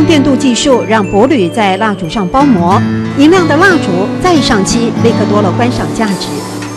电镀技术让薄铝在蜡烛上包膜，银亮的蜡烛再上漆，立刻多了观赏价值。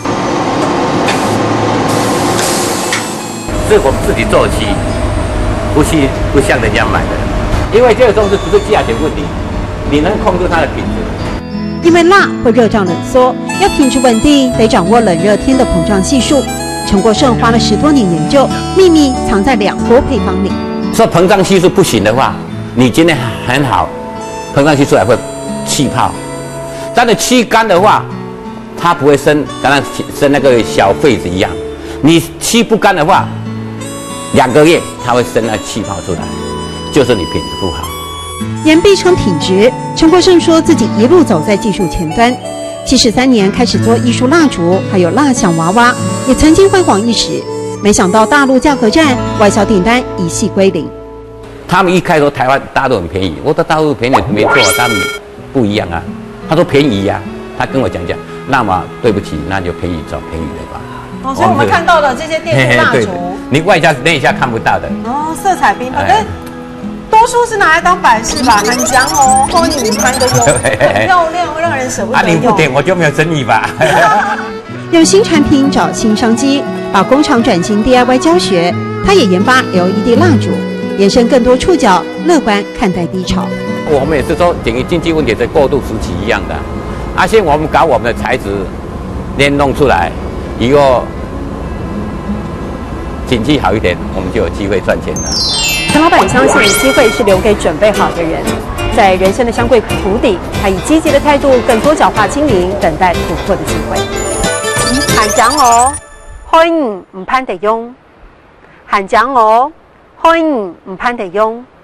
是我们自己做漆，不像人家买的，因为这个东西不是价钱问题，你能控制它的品质。 因为蜡会热胀冷缩，要品质稳定，得掌握冷热天的膨胀系数。陈国胜花了10多年研究，秘密藏在2锅配方里。 说膨胀系数不行的话，你今天很好，膨胀系数还会气泡，但是漆干的话，它不会生，当然生那个小痱子一样。你漆不干的话，2个月它会生那气泡出来，就是你品质不好。 言必称品质，陈国胜说自己一路走在技术前端。73年开始做艺术蜡烛，还有蜡像娃娃，也曾经辉煌一时。没想到大陆价格战，外销订单一系归零。 他们一开说台湾大陆很便宜，我说大陆便宜没错，他们不一样啊。他说便宜呀，他跟我讲，那么对不起，那就便宜找便宜的吧。 哦，所以我们看到的这些电镀蜡烛， 你外加内下看不到的。 哦，色彩缤纷，但多数是拿来当摆饰吧，很讲哦，后面你看都用，很漂亮，会让人舍不得用。 你不点我就没有生意吧？ 用新产品找新商机，把工厂转型 DIY 教学，他也研发 LED 蜡烛，延伸更多触角，乐观看待低潮。 我们也是说，等于经济问题的过渡时期一样的。现在我们搞我们的材质，连弄出来以后，经济好一点，我们就有机会赚钱了。 陈老板相信机会是留给准备好的人，在人生的相柜谷底，他以积极的态度跟多角化经营，等待突破的机会。喊奖哦，欢迎唔攀地用，喊奖哦，欢迎唔攀地用。